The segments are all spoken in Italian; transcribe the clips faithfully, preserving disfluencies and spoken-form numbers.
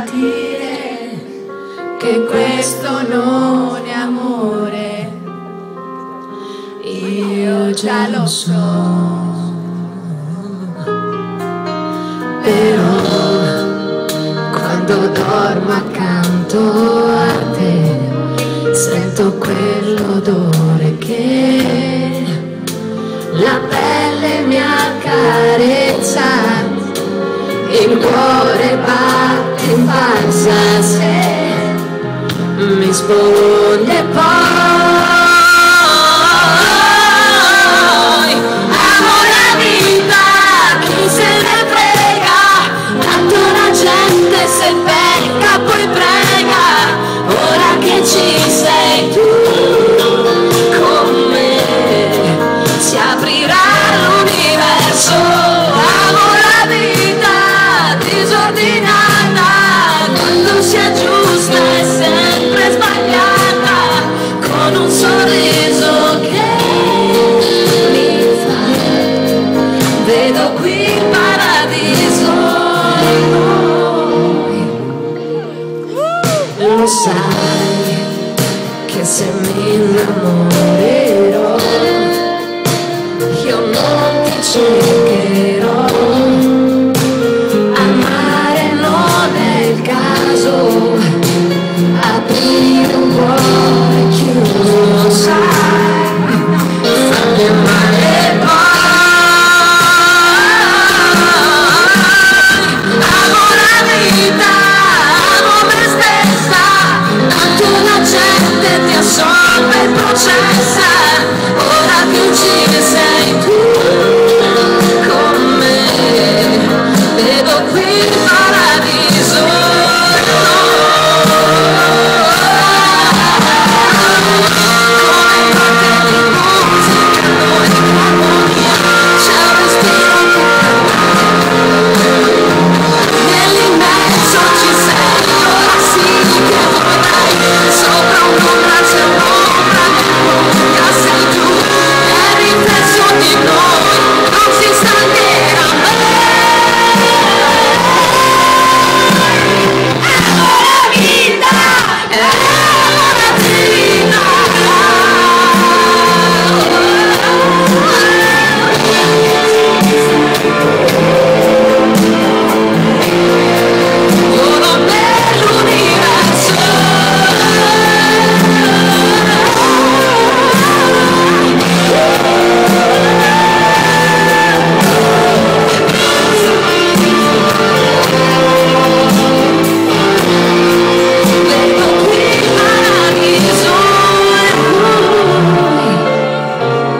dire che questo non è amore, io già lo so. Però quando dormo accanto a te sento quell'odore che la pelle mi accarezza, il cuore batte in falsa se mi risponde poi. Amo la vita, chi se ne frega, tanto la gente se becca poi prega, ora che ci sei tu con me si aprirà l'universo. Amo la vita disordinata, quando sia giusta e sempre sbagliata, con un sorriso che mi fa, vedo qui il paradiso. Lo sai che se mi innamorerò io non ti cercherò, amare non è il caso, aprire un cuore chiuso, sai, farmi male poi. Amo la vita, amo me stessa, tanto la gente ti assolve e processa, ora che ci sei tu con me, vedo qui il paradiso. Come notte di musica, noi in armonia, c'è un respiro che nell'immenso ci sei, ora sì che vorrei, sopra un'ombra c'è un'ombra che lunga sei tu, è il riflesso di noi, non si stancherà mai. Amo la vita, amo la vita. Volo per l'universo. Vedo qui il paradiso.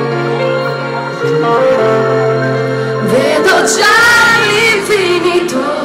Vedo già l'infinito.